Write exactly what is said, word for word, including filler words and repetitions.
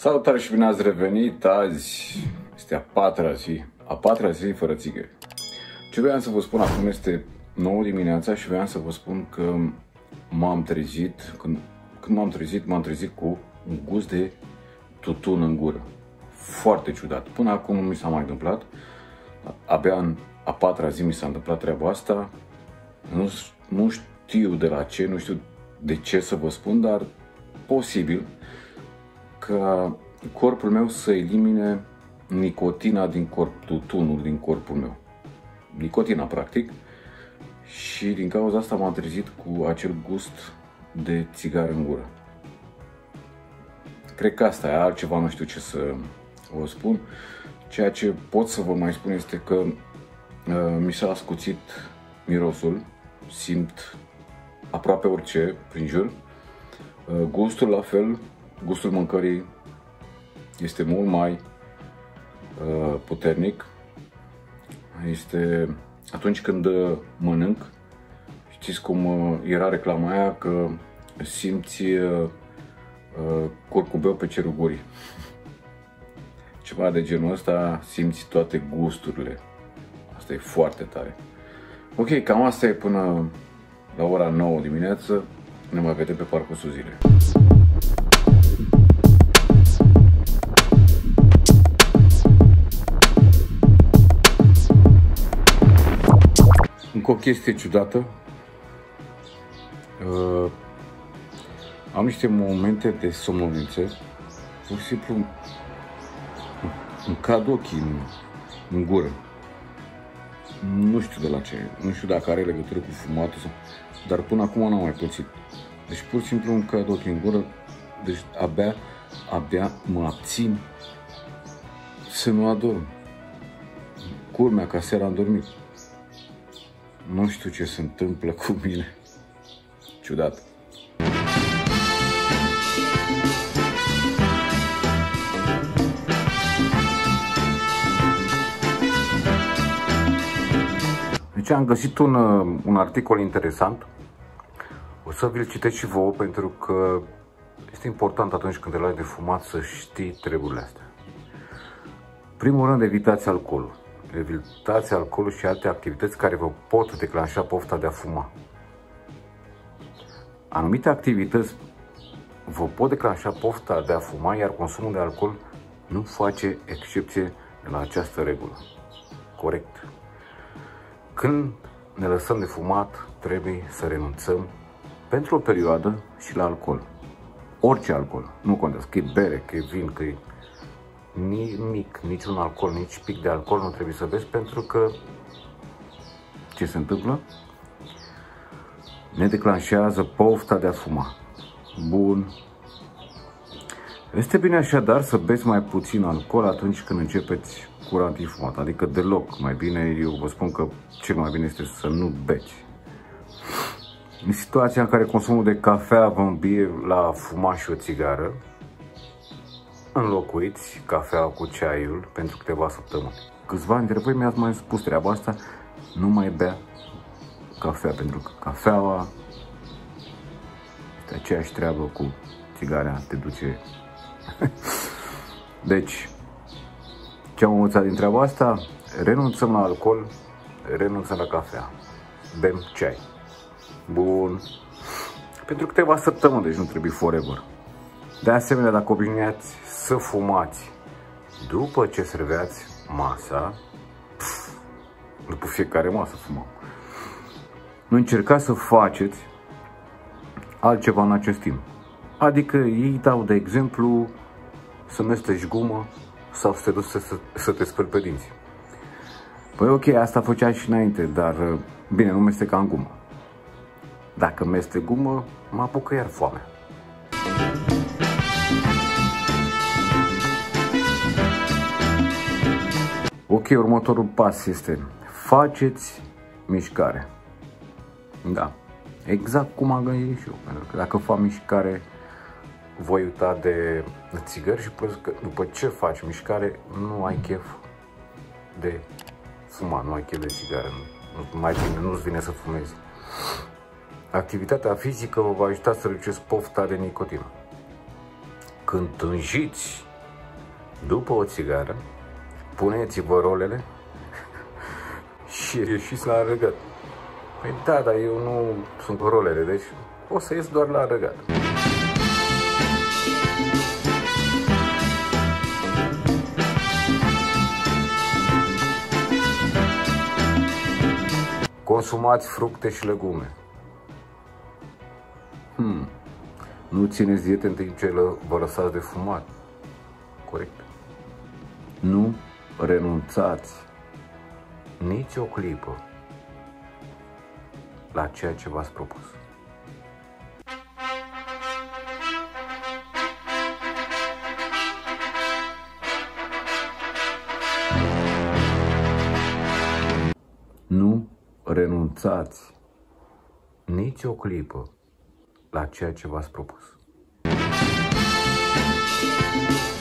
Salutare și bine ați revenit! Azi este a patra zi, a patra zi fără țigări. Ce vreau să vă spun acum este nouă dimineața și vreau să vă spun că m-am trezit, când, când m-am trezit, m-am trezit cu un gust de tutun în gură. Foarte ciudat. Până acum nu mi s-a mai întâmplat. Abia în a patra zi mi s-a întâmplat treaba asta. Nu, nu știu de la ce, nu știu de ce să vă spun, dar posibil ca corpul meu să elimine nicotina din corp, tutunul din corpul meu. Nicotina, practic. Și din cauza asta m-am trezit cu acel gust de țigară în gură. Cred că asta e, altceva nu știu ce să vă spun. Ceea ce pot să vă mai spun este că uh, mi s-a ascuțit mirosul, simt aproape orice prin jur. Uh, gustul la fel, gustul mâncării este mult mai uh, puternic. Este atunci când mănânc, știți cum uh, era reclama aia că simți uh, uh, curcubeu pe cerul gurii. Ceva de genul ăsta, simți toate gusturile. Asta e foarte tare. Ok, cam asta e până la ora nouă dimineață. Ne mai vedem pe parcursul zilei. Încă o chestie ciudată. Uh, am niște momente de somnolență. Pur și simplu îmi cad ochii în, în gură. Nu știu de la ce, nu știu dacă are legătură cu fumatul sau... Dar până acum n-am mai pățit. Deci pur și simplu îmi cad ochii în gură. Deci abia, abia mă abțin să nu adorm. Culmea, ca seara am dormit. Nu știu ce se întâmplă cu mine. Ciudat. Deci am găsit un, un articol interesant. O să vi-l citesc și vouă pentru că este important atunci când te lași de fumat să știi treburile astea. Primul rând, evitați alcoolul. Evitați alcoolul și alte activități care vă pot declanșa pofta de a fuma. Anumite activități vă pot declanșa pofta de a fuma, iar consumul de alcool nu face excepție de la această regulă. Corect. Când ne lăsăm de fumat, trebuie să renunțăm pentru o perioadă și la alcool. Orice alcool, nu contează, că e bere, că e vin, că e nimic, niciun alcool, nici pic de alcool nu trebuie să vezi, pentru că ce se întâmplă? Ne declanșează pofta de a fuma. Bun. Este bine așadar să beți mai puțin alcool atunci când începeți curant infumat, adică deloc. Mai bine, eu vă spun că cel mai bine este să nu beți. În situația în care consumul de cafea vă îmbie la fuma și o țigară, înlocuiți cafeaua cu ceaiul pentru câteva săptămâni. Câțiva dintre voi mi-ați mai spus treaba asta, nu mai bea cafea, pentru că cafeaua este aceeași treabă cu țigarea, te duce. Deci, ce am învățat din treaba asta? Renunțăm la alcool, renunțăm la cafea, bem ceai. Bun. Pentru câteva săptămâni, deci nu trebuie forever. De asemenea, dacă obișnuiați să fumați după ce serveați masa, pf, după fiecare masă fumăm, încercați să faceți altceva în acest timp. Adică ei dau de exemplu să mesteci gumă sau să te duci să, să, să te speli pe dinți. Păi ok, asta făcea și înainte, dar bine, nu mesteca în gumă. Dacă mestec gumă, mă apucă iar foamea. Ok, următorul pas este faceți mișcare. Da, exact cum am gândit și eu. Pentru că dacă fac mișcare, voi uita de țigări și plus că după ce faci mișcare, nu ai chef de fumat, nu ai chef de țigară. Nu, mai bine, nu-ți vine să fumezi. Activitatea fizică vă va ajuta să reduceți pofta de nicotină. Când tânjiți după o țigară, puneți-vă rolele și ieșiți la răgăt. Păi da, dar eu nu sunt cu rolele, deci o să ies doar la răgăt. Consumați fructe și legume. Hmm. Nu țineți diete în timp ce vă lăsați de fumat. Corect. Nu renunțați nici o clipă la ceea ce v-ați propus. Nu renunțați nici o clipă la ceea ce v-ați propus.